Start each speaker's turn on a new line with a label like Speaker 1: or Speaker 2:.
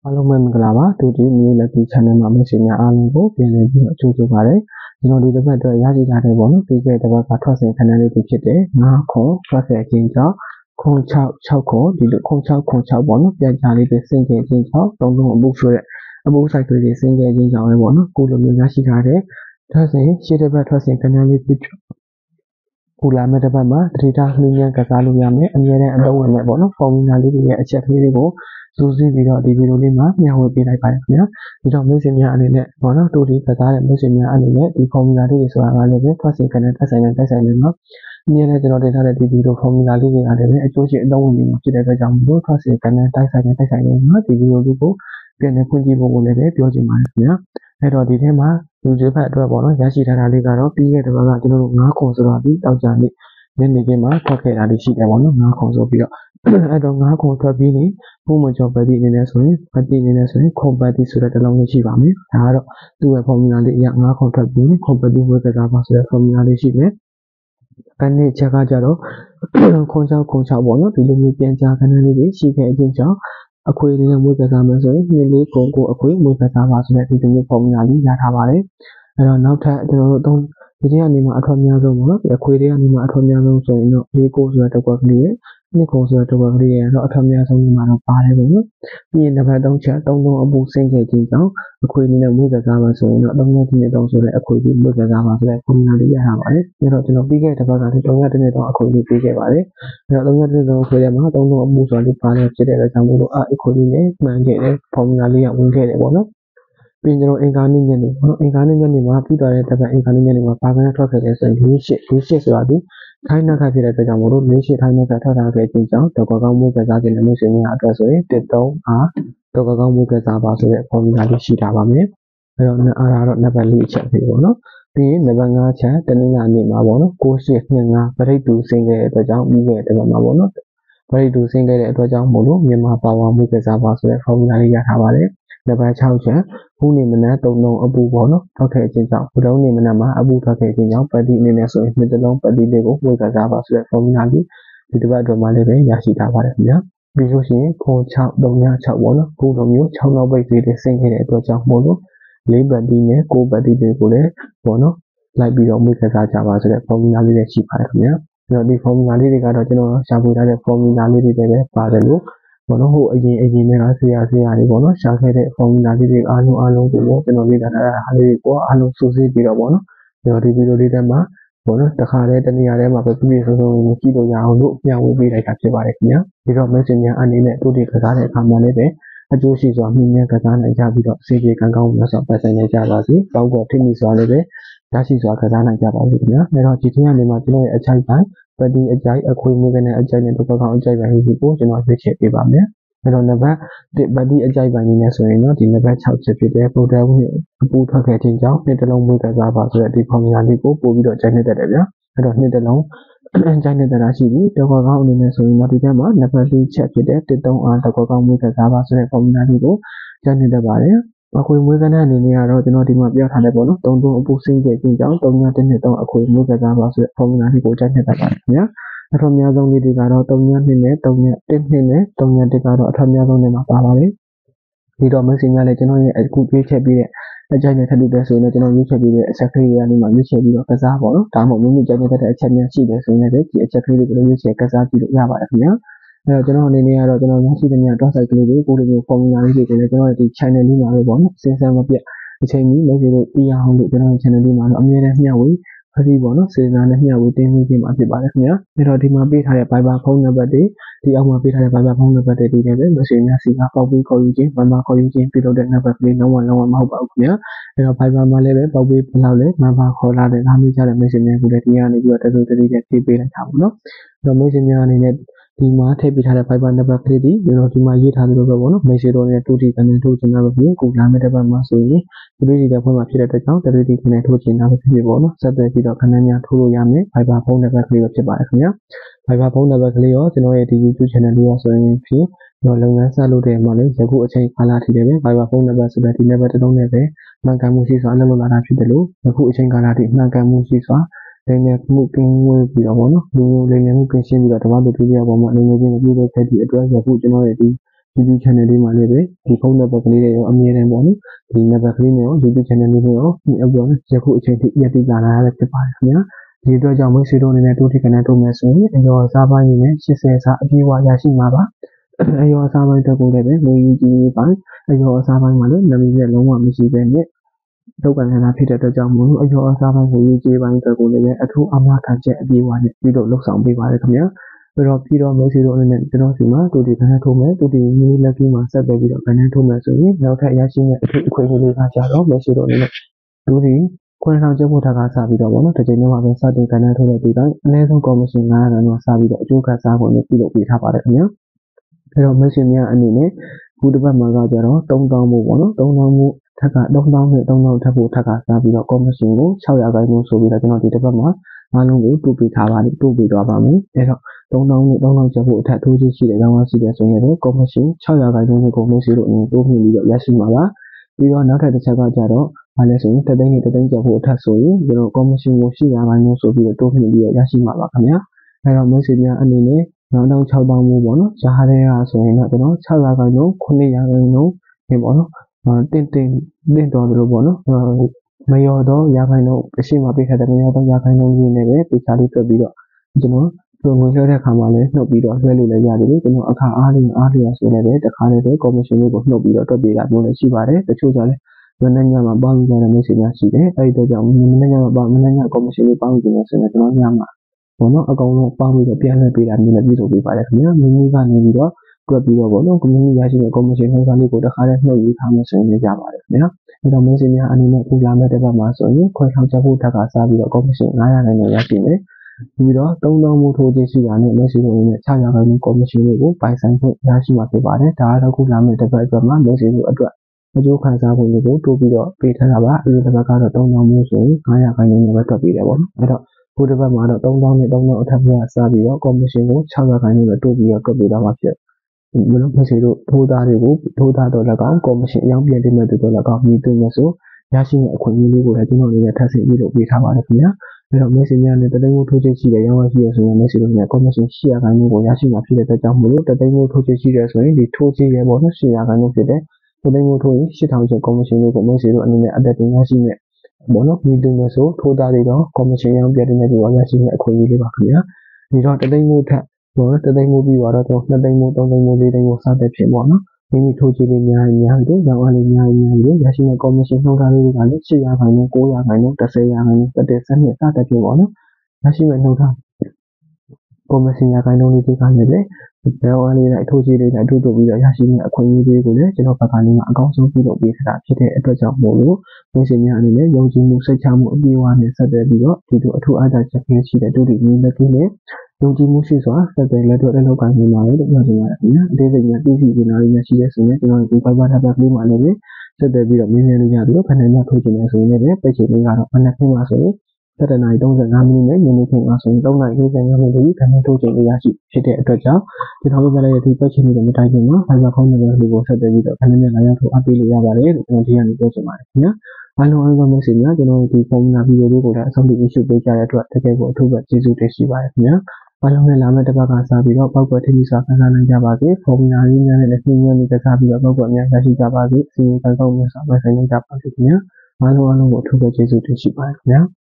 Speaker 1: အားလုံးပဲမင်္ဂလာပါတူတူမျိုးလက်ဒီ channel မှာမိတ်ဆွေများအားလုံးကိုပြန်လည်ပြီးတော့ကြိုဆိုပါရစေကျွန်တော်ဒီတစ်ပတ်အတွက်ရရှိထားတဲ့ပေါ့နော်ပြီးခဲ့တဲ့တစ်ပတ်ကထွက်စဉ်ခဏလေးတွေဖြစ်တဲ့9ခွန်ထွက်စဉ်အချင်းကြောင့်ခွန်6ခွန်ဒီလိုခွန်6ပေါ့နော်ပြန်ကြားလေးပဲစင်ကြယ်ချင်းကြောင့်သုံးလုံးအပုဆိုတဲ့အပုဆိုင်ကလေးတွေစင်ကြယ်ချင်းကြောင့်ပဲပေါ့နော်ကိုလိုမျိုးရရှိထားတဲ့ထွက်စဉ်ရှေ့တစ်ပတ်ထွက်စဉ်ခဏလေးဖြစ်ကိုလာမဲ့တစ်ပတ်မှာတတိထားနှင်းညံကစားလို့ရမယ်အမြဲတမ်းအသုံးဝင်မဲ့ပေါ့နော်ဖော်မူလာလေးတွေရဲ့အချက်လေးတွေကိုစူးစီးပြီးတော့ဒီဗီဒီယိုလေးမှာမျှဝေပေးလိုက်ပါတယ်ခင်ဗျာဒီတော့မိတ်ဆွေများအနေနဲ့ပေါ့နော်တူတီကစားတဲ့မိတ်ဆွေများအနေနဲ့ဒီဖော်မူလာလေးတွေဆိုတာကလည်းပဲထွက်စဉ်ကနေတက်ဆိုင်နေမှာအမြဲတမ်းကျွန်တော်တင်ထားတဲ့ဒီဗီဒီယိုဖော်မူလာလေးတွေကလည်းပဲအကျိုးရှိအသုံးဝင်နေမှာဖြစ်တဲ့အတွက်ကြောင့်မို့ထွက်စဉ်ကနေတက်ဆိုင်နေမှာဒီဗီဒီယိုလေးကိုပြန်လည်ဖွင့်ကြည့်ဖို့ကိုလည်းပြောချင်ပါတယ်ခင်ဗျာအဲ့တော့ဒီထဲမှာဒီတစ်ပတ်အတွက်ပေါ့နော်ရရှိထားတာလေးကတော့ပြီးခဲ့တဲ့ဘက်ကကျွန်တော်တို့9ခုဆိုတော့ဒီတောက်ကြနေ့ညနေခင်းမှာထွက်ခဲ့တာလေးရှိတယ်ပေါ့နော်9ခုဆိုပြီးတော့အဲ့တော့9ခုထွက်ပြီးနေဘုံမကျော်ပတ်တိအနေနဲ့ဆိုရင်ပတ်တိအနေနဲ့ဆိုရင်ခွန်ပတ်တိဆိုတဲ့တစ်လုံးလေးရှိပါမယ်ဒါကတော့သူ့ရဲ့ formula လေးအရ9ခုထွက်ပြီးခွန်ပတ်တိဝေကစားပါဆိုတဲ့ formula လေးရှိမယ်ကနေချက်ကကြတော့ခွန်6ပေါ့နော်ဒီလိုမျိုးပြန်ကြားခဏလေးတွေရှိခဲ့အချင်းကြောင့်အခွေလေးနဲ့ဝေကစားမယ်ဆိုရင်2 4ကိုအခွေဝေကစားပါဆိုတဲ့ဒီလိုမျိုး formula လေးရထားပါတယ်အဲ့တော့နောက်ထပ်ကျွန်တော်တို့ဒီထဲကနေမှအထွတ်များဆုံးပေါ့နော်ဒီအခွေတွေကနေမှအထွတ်များဆုံးဆိုရင်တော့၄ကိုဆိုတဲ့တစ်ခွက်ကလေးရဲ့2ကိုဆိုတဲ့တစ်ခွက်ကလေးရဲ့တော့အထွတ်များဆုံးဒီမှာတော့ပါတယ်ပေါ့နော်ပြီးရင်တစ်ဖက်3ချက်3လုံးအပူဆင်းခဲ့ခြင်းကြောင့်အခွေအနေနဲ့ဝေကစားပါဆိုရင်တော့3ရက်3ဆိုတဲ့အခွေကြီးဝေကစားပါဆိုတဲ့ formula လေးရထားပါတယ်အဲ့တော့ကျွန်တော်ပြီးခဲ့တဲ့တစ်ပတ်က3ရက်3အခွေလေးပေးခဲ့ပါတယ်အဲ့တော့3ရက်3အခွေထဲမှာ3လုံးအပူဆိုတာလေးပါတယ်ဖြစ်တဲ့အတွက်ကြောင့်မို့လို့အခွေလေးနဲ့မှန်ခဲ့တဲ့ formula လေးကဝင်ခဲ့တယ်ပေါ့နော်ပြီးကျွန်တော်အင်္ဂါနေ့ညနေပေါ့နော်အင်္ဂါနေ့ညနေမှာပြီးသွားတဲ့တစ်ပတ်အင်္ဂါနေ့ညနေမှာပါကန်းထွက်ခဲ့တဲ့ဆိုရင်48ဆိုတာဒီထိုင်းနှက်ခတ်ဖြစ်တဲ့အတွက်ကြောင့်မို့လို့48ထိုင်းနှက်ကထွက်တာခဲ့ခြင်းကြောင့်ဒေါက်ကောင်းမိုးကစားခြင်းနဲ့မျိုးစင်များအတွက်ဆိုရင်13အားဒေါက်ကောင်းမိုးကစားပါဆိုတဲ့ formula လေးရှိတာပါမယ်အဲ့တော့အားတော့နံပါတ်4အချက်ဖြစ်ပေါ့နော်ပြီးရင်နံပါတ်5ချက်တနင်္လာနေ့မှာပေါ့နော်6825ပရိတ်တူဆင်းခဲ့တဲ့အတွက်ကြောင့်ပြီးခဲ့တဲ့တစ်ပတ်မှာပေါ့နော်ပရိတ်တူဆင်းခဲ့တဲ့အတွက်ကြောင့်မို့လို့မြန်မာပါဝါမိုးကစားပါဆိုတဲ့ formula လေးရထားပါတယ်နံပါတ်6ချက်ဘူးနေမနက်3လုံးအပူပေါ့နော်ထွက်ခဲ့ခြင်းကြောင့်ဘုံနေမနက်မှာအပူထွက်ခဲ့ခြင်းကြောင့်ပတ်တိအနေနဲ့ဆိုရင်နှစ်လုံးပတ်တိလေးကိုဝေကစားပါဆိုတဲ့ formula လေးဒီတစ်ပတ်အတွက်မှလည်းပဲရရှိထားပါတယ်ခင်ဗျာပြီးလို့ရှိရင်ခွန်6 3 6ပေါ့နော်ခုလိုမျိုး6နောက်ပိတ်လေးတွေဆင်းခဲ့တဲ့အတွက်ကြောင့်မို့လို့4ပတ်တိနဲ့9ပတ်တိတွေကိုလည်းပေါ့နော်လိုက်ပြီးတော့ဝေကစားကြပါဆိုတဲ့ formula လေးလည်းရှိပါတယ်ခင်ဗျာအဲ့တော့ဒီ formula လေးတွေကတော့ကျွန်တော်ရှာဖွေထားတဲ့ formula လေးတွေပဲပါတယ်လို့ဘောနော်ဟိုအရင်နဲ့ကဆရာတွေပေါ့နော်ရှာခဲ့တဲ့ formula လေးတွေအားလုံးကိုကျွန်တော်လေ့လာထားတာအားလေးကိုအားလုံးစုစည်းပြီးတော့ပေါ့နော်ကျွန်တော်ဒီဗီဒီယိုလေးထဲမှာပေါ့နော်တခါတည်းတနေရာထဲမှာပဲပြည့်စုံကြည့်လို့ရအောင်လို့မျှဝေပေးလိုက်တာဖြစ်ပါတယ်ခင်ဗျာဒီတော့ messenger အနေနဲ့တို့ဒီကစားတဲ့အခါမှာလည်းပဲအကျိုးရှိစွာမြင်မြန်ကစားနိုင်ကြပြီးတော့စေပြေကံကောင်းလို့ဆိုပတ်ဆိုင်နိုင်ကြပါစေကောင်းကောထိမိစွာလည်းပဲရရှိစွာကစားနိုင်ကြပါစေခင်ဗျာအဲ့တော့ဒီ天ကနေမှာကျွန်တော်ရဲ့အချိုက်ပိုင်းပတ်တိအကြိုက်အခွေမျိုးကနေအကြိုက်နဲ့တော့ကောင်းအကြိုက်ပိုင်းကိုကျွန်တော်ရွေးချယ်ပေးပါမယ်အဲ့တော့နံပါတ်1ပတ်တိအကြိုက်ပိုင်းနေဆိုရင်တော့ဒီနံပါတ်6ချက်ဖြစ်တဲ့ပုံတော်ဝင်အပူထွက်ခဲ့ခြင်းကြောင့်နှစ်တလုံးမွေးကစားပါဆိုတဲ့ဒီ formula လေးကိုပို့ပြီးတော့ကြိုက်နေတတ်တယ်ဗျာအဲ့တော့နှစ်တလုံးကြိုက်နေတာရှိပြီတော့ကောင်းအနေနဲ့ဆိုရင်တော့ဒီထဲမှာနံပါတ်4ချက်ဖြစ်တဲ့13အားတော့ကောင်းမွေးကစားပါဆိုတဲ့ formula လေးကိုကြိုက်နေတတ်ပါတယ်အခွေမွေးကန်းတဲ့အနေနဲ့ကတော့ကျွန်တော်ဒီမှာပြထားတယ်ပေါ့နော်3အပူဆင်းခဲ့ခြင်းကြောင့်3ည1နှစ်3အခွေမွေးကစားပါဆိုတဲ့ formula လေးကိုကြိုက်နေတတ်ပါတယ်ခင်ဗျာအထောက်များဆုံးလေးတွေကတော့3ည2နဲ့3ည1နှစ်နဲ့3ည1ကတော့အထောက်များဆုံးတွေမှာပါပါတယ်ဒီတော့ messenger လည်းကျွန်တော်ရဲ့အခုပြေးချက်ပြီးတဲ့အကြိုက်နဲ့ထပ်ပြီးပဲဆိုရင်ကျွန်တော်ရွေးချက်ပြီးတဲ့အချက်ကလေးတွေကနေမှရွေးချက်ပြီးတော့ကစားပေါ့နော်ဒါမှမဟုတ်မိမိကြိုက်နေတဲ့အချက်များရှိတယ်ဆိုရင်လည်းဒီအချက်ကလေးတွေကိုရွေးချယ်ကစားကြည့်လို့ရပါတယ်ခင်ဗျာအဲ့တော့ကျွန်တော်အနေနဲ့ကတော့ကျွန်တော်ရရှိတဲ့များတော့ site ကလေးတွေကိုလိုမျိုး formula လေးတွေလည်းကျွန်တော်ရဲ့ဒီ channel လေးမှာပဲပေါ့နော်စဉ်းစားမပြတ်အချိန်ကြီးလက်ရှိလို့ပြအောင်လို့ကျွန်တော်ရဲ့ channel လေးမှာတော့အမြဲတမ်းမျှဝေဖရီပေါ့နော်စေနာနဲ့မျှဝေတင်ပြခြင်းမှာဖြစ်ပါတယ်ခင်ဗျာအဲ့တော့ဒီမှာပေးထားတဲ့ Viber ဖုန်းနံပါတ်တွေဒီအောက်မှာပေးထားတဲ့ Viber ဖုန်းနံပါတ်တွေဒီလည်းပဲ message များစီကပေါက်ပြီးခေါ်ယူခြင်း Viber ခေါ်ယူခြင်းပြုလုပ်တဲ့နံပါတ်ကလေးလုံးဝမဟုတ်ပါဘူးခင်ဗျာအဲ့တော့ Viber မှာလည်းပဲပေါက်ပြီးဘယ်လောက်လဲ Viber ခေါ်လာတဲ့အားမျိုးကြတဲ့ message များကိုလည်းဒီကနေပြီးတော့တစုတတိနဲ့ဖြည့်ပေးလိုက်တာပေါ့နော်အဲ့တော့ message များအနေနဲ့ဒီမှာထည့်ပေးထားတဲ့ Viber နံပါတ်ကလေးဒီကျွန်တော်ဒီမှာရေးထားသလိုပဲပေါ့နော် message တော့နဲ့တူတီကနေထုတ်ချင်တာပဲဖြစ်ကိုလာမယ့်တစ်ပတ်မှာဆိုရင်တူတီတဲ့ဖွင့်မှာဖြစ်တဲ့အတွက်ကြောင့်တူတီကနေထုတ်ချင်တာပဲဖြစ်ပေါ့နော်ဆက်သွယ်ပြီးတော့ခဏများထိုးလို့ရမယ် Viber ဖုန်းနံပါတ်ကလေးပဲဖြစ်ပါတယ်ခင်ဗျာ Viber ဖုန်းနံပါတ်ကလေးရောကျွန်တော်ရဲ့ဒီ YouTube channel လေးရောဆိုရင်ဖြစ်တော့လုပ်ငန်းဆက်လုပ်တဲ့မှာလည်းယခုအချိန်ကာလထိလည်းပဲ Viber ဖုန်းနံပါတ်ဆိုတဲ့ဒီနံပါတ်တစ်လုံးနဲ့ပဲမှန်ကန်မှုရှိစွာအလုပ်လုပ်လာတာဖြစ်တယ်လို့ယခုအချိန်ကာလထိမှန်ကန်မှုရှိစွာလိမ့်နေမှုကင်းဝေးပြီးတော့ပေါ့နော်လူလိမ့်နေမှုကင်းရှင်းပြီးတော့ဓမ္မတူတူပြပေါ်မှာလိမ့်နေခြင်းပြုလုပ်ခဲ့သည့်အတွက်ယခုကျွန်တော်ရဲ့ဒီ YouTube channel လေးမှာလည်းပဲဒီဖုန်းနံပါတ်ကလေးတွေရောအမြဲတမ်းပေါ့နော်ဒီနံပါတ်ကလေးနဲ့ရော YouTube channel လေးနဲ့ရောပြောနေယခုအချိန်ထိရည်တည်လာတာလည်းဖြစ်ပါတယ်ခင်ဗျာဒီအတွက်ကြောင့်မိတ်ဆွေတို့အနေနဲ့တိုးထိကနေထုတ်မယ်ဆိုရင်အရောစားပိုင်းနဲ့80စာအပြည့်အဝရရှိမှာပါအရောစားပိုင်းတက်ကိုလည်းပဲငွေကြီးပိုင်းအရောစားပိုင်းမှာလည်းနာမည်နဲ့လုံးဝမရှိဘဲနဲ့လောက်ကန်လာဖြစ်တဲ့အတွက်ကြောင့်မို့အရောစားပိုင်းကိုရေးကြီးပိုင်းတက်ကိုလည်းအထူးအမှားခံချက်အပြည့်အဝနဲ့ပြီးတော့လှုပ်ဆောင်ပေးပါတယ်ခင်ဗျာပြီးတော့မိတ်ဆွေတို့အနေနဲ့ကျွန်တော်စီမှာတိုးထိကနေထုတ်မယ်တိုးထိမျိုးလက်ကြီးမှာဆက်သွယ်ပြီးတော့ကနေထုတ်မယ်ဆိုရင်နောက်ထပ်ရရှိမယ့်အထူးအခွင့်အရေးလေးကကြတော့မိတ်ဆွေတို့အနေနဲ့တိုးထိခွင့်ဆောင်ချက်ဖို့ထပ်ကစားပြီးတော့ပေါ့နော်ဒီချိန်မှာပဲစတင်ကနေထုတ်တဲ့ဒီတိုင်းအနည်းဆုံးကော်မရှင်900ရန်တော့စားပြီးတော့အကျိုးခတ်စားဖို့လည်းပြုလုပ်ပေးထားပါတယ်ခင်ဗျာအဲ့တော့မိတ်ဆွေများအနေနဲ့ခုတစ်ပတ်မှာကကြတော့3000မို့ပေါ့နော်3000မို့ထက်က3000နဲ့3000ထပ်ဖို့ထပ်ကစားပြီးတော့ကော်မရှင်ကို600ခိုင်နှုန်းဆိုပြီးတော့ကျွန်တော်ဒီတစ်ပတ်မှာအားလုံးကိုတူပေးထားပါတယ်တူပေးသွားပါမယ်အဲ့တော့3000နဲ့3000ချက်ဖို့အထက်ထိုးခြင်းရှိတဲ့ရောင်းဝယ်ရှိတဲ့ဆိုရင်လည်းကော်မရှင်600ခိုင်နှုန်းကိုမိတ်ဆွေတို့အနေနဲ့တိုးမြှင့်ပြီးတော့ရရှိမှာပါပြီးတော့နောက်ထပ်တစ်ချက်ကကြတော့ဘာလဲဆိုရင်တသိန်းနဲ့တသိန်းကျပ်ဖို့အထက်ဆိုရင်ကျွန်တော်ကော်မရှင်ကို800ခိုင်နှုန်းဆိုပြီးတော့တိုးမြှင့်ပြီးတော့ရရှိမှာပါခင်ဗျာအဲ့တော့မိတ်ဆွေများအနေနဲ့နောက်တော့6000မို့ပေါ့နော်ရှားတဲ့ကဆိုရင်တော့ကျွန်တော်600ခိုင်နှုန်း900ခိုင်နှုန်းဒီပေါ့နော်တင်းတော်တို့ပေါ့နော်မရောတော့ရခိုင်နှုန်းအရှိမပေးခဲ့တဲ့မရောတော့ရခိုင်နှုန်းကြီးနဲ့ပဲပိချာလေးတွက်ပြီးတော့ကျွန်တော်ငွေလွှဲတဲ့ခါမှာလည်းနှုတ်ပြီးတော့လွှဲလို့လည်းရတယ်ကျွန်တော်အခါအားလျော်ဆိုလည်းပဲတခါလေးပဲကော်မရှင်လေးကိုနှုတ်ပြီးတော့တွက်ပေးတာမျိုးလည်းရှိပါတယ်တချို့ကြလည်းမနေ့ညမှာပေါင်းကြတဲ့မိတ်ဆွေများရှိတယ်အဲဒီတော့ကြောင့်မနေ့ညကော်မရှင်လေးပေါင်းကြည့်နေဆိုရင်ကျွန်တော်ညမှာဘောနော်အကောင်လုံးပေါင်းပြီးတော့ပြန်လှည့်ပေးတာမျိုးလည်းပြည်စုံပေးပါတယ်ခင်ဗျာမိမိကနေပြီးတော့တွက်ပြီးတော့ဘောနော်ကွန်မြူနတီရရှိတဲ့ကော်မရှင်နှုတ်သားလေးကိုတစ်ခါလေးနှုတ်ယူထားမှဆိုရင်ရပါတယ်ခင်ဗျာအဲတော့မိတ်ဆွေများအနေနဲ့ခုလာမဲ့တစ်ပတ်မှာဆိုရင်ခွဲထောင်ချက်ဖို့ထပ်ကစားပြီးတော့ကော်မရှင်900ခိုင်နှုန်းရရှိမယ်ပြီးတော့3000မို့ထိုးခြင်းရှိတာနဲ့မိတ်ဆွေတို့အနေနဲ့600ခိုင်နှုန်းကော်မရှင်လေးကိုပိုင်ဆိုင်ခွင့်ရရှိမှာဖြစ်ပါတယ်ဒါကတော့ခုလာမဲ့တစ်ပတ်အတွက်မှာမိတ်ဆွေတို့အတွက်အကျိုးခံစားဖို့တွေကိုတိုးပြီးတော့ပေးထားတာပါအဲဒီတစ်ပတ်ကတော့3000မို့ဆိုရင်900ခိုင်နှုန်းနဲ့ပဲတွက်ပေးတယ်ပေါ့နော်အဲတော့ခုတစ်ပတ်မှာတော့3000နဲ့3000အထက်ကစားပြီးတော့ကော်မရှင်ကို600ခိုင်နှုန်းနဲ့တိုးပြီးတော့တွက်ပေးတာပါဖြစ်ဘယ်လိုမိတ်ဆွေတို့ထိုးသားတွေကိုထိုးသားတော့လည်းကောင်းကော်မရှင်အယောင်ပြန်တင်မဲ့တူတော့လည်းကောင်းပြီးတူမဲ့ဆိုရရှိတဲ့အခွင့်အရေးလေးကိုလည်းကျွန်တော်တို့လည်းထပ်ဆင့်ပြီးလုပ်ပေးထားပါတယ်ခင်ဗျာအဲ့တော့မိတ်ဆွေများနဲ့တသိန်းမို့ထိုးချရှိတဲ့ရောင်းဝယ်ရှိရဆိုရင်မိတ်ဆွေတို့များကော်မရှင်800ခိုင်နှုန်းကိုရရှိမှာဖြစ်တဲ့အတွက်ကြောင့်မို့လို့တသိန်းမို့ထိုးချရှိတယ်ဆိုရင်ဒီထိုးချရဲပေါ့နော်800ခိုင်နှုန်းဖြစ်တဲ့တသိန်းမို့ထိုးရင်8000ကျပ်ကော်မရှင်လေးကိုမိတ်ဆွေတို့အနေနဲ့အသက်တင်ရရှိမဲ့ဘောနော်ပြီးတူမဲ့ဆိုထိုးသားတွေတော့ကော်မရှင်ရောင်းပြန်တင်မဲ့တူရရှိမဲ့အခွင့်အရေးလေးပါခင်ဗျာဒီတော့တသိန်းမို့ထက်ဘောနော်တသိန်းမို့ပြီးတော့2သိန်းမို့3သိန်းမို့4သိန်းမို့စသဖြင့်ပေါ့နော်မိမိထိုးကြည့်လေးများပြီးရောင်းအားလေးများပြီးရရှိတဲ့ကော်မရှင်နှုန်းထားလေးတွေကလည်း800ခိုင်နှုန်း900ခိုင်နှုန်း1000ခိုင်နှုန်း30စနစ်စသဖြင့်ပေါ့နော်ရရှိတဲ့နှုန်းထားကော်မရှင်ခိုင်နှုန်းလေးတွေကလည်းရောင်းအားလေးလိုက်ထိုးကြည့်လေးလိုက်တို့ပြီးတော့ရရှိတဲ့အခွင့်အရေးလေးကိုလည်းကျွန်တော်ဘက်ကနေမှအကောင်းဆုံးပြုလုပ်ပေးထားတာဖြစ်တဲ့အတွက်ကြောင့်မို့လို့မိတ်ဆွေများအနေနဲ့ယုံကြည်မှုစိတ်ချမှုအပြည့်အဝနဲ့ဆက်သွယ်ပြီးတော့ဒီလိုအထူးအားသာချက်ကြီးရှိတဲ့ဒုတိယမျိုးလက်ကြီးနဲ့ယုံကြည်မှုရှိစွာဆက်သွယ်လက်တွေ့အလုပ်ကိုင်နေမှာလို့ပြောချင်ပါတယ်ခင်ဗျာအသေးစိတ်များသိရှိနေလာရရှိတဲ့ဆိုရင်ကျွန်တော်ဒီ Viber ထပ်ပြီးမှလည်းဆက်သွယ်ပြီးတော့မြင်မြင်လို့ရပြီးတော့ခဏများထိုးချင်တယ်ဆိုရင်လည်းပိတ်ချင်လေးကတော့မနက်ခင်းမှာဆိုရင်7:35မိနစ်နဲ့ညနေခင်းမှာဆိုရင်3:45မိနစ်ဒီခဏထိုးချင်လေးရရှိဖြစ်တဲ့အတွက်ကြောင့်ကျွန်တော်တို့လည်းဒီပိတ်ချင်နေတဲ့မတိုင်ခင်မှာ Viber ဖုန်းနံပါတ်လေးကိုဆက်သွယ်ပြီးတော့ခဏနဲ့လာရောက်ထိုးအပ်ပေးလို့ရပါတယ်လို့ကျွန်တော်ဒီကနေပြောချင်ပါတယ်ခင်ဗျာအားလုံးအားမိတ်ဆွေများကျွန်တော်ဒီပုံမှန်ဗီဒီယိုလေးကိုလည်းအဆုံးထိကြည့်ရှုပေးကြတဲ့အတွက်တကယ်ကိုအထူးပဲကျေးဇူးတင်ရှိပါတယ်ခင်ဗျာအားလုံးနဲ့လာမယ့်တစ်ပတ်ကစားပြီးတော့ပောက်ကွက်ထိပ်ပြီးစားခံစားနိုင်ကြပါစေပုံမှန်ရင်းများနဲ့လည်းနှင်းနှင်းလေးကစားပြီးတော့ပောက်ကွက်များရရှိကြပါစေစီရင်ကောင်းကောင်းများစားပိုင်ဆိုင်နိုင်ကြပါစေခင်ဗျာအားလုံးကိုအထူးပဲကျေးဇူးတင်ရှိပါတယ်ခင်ဗျာ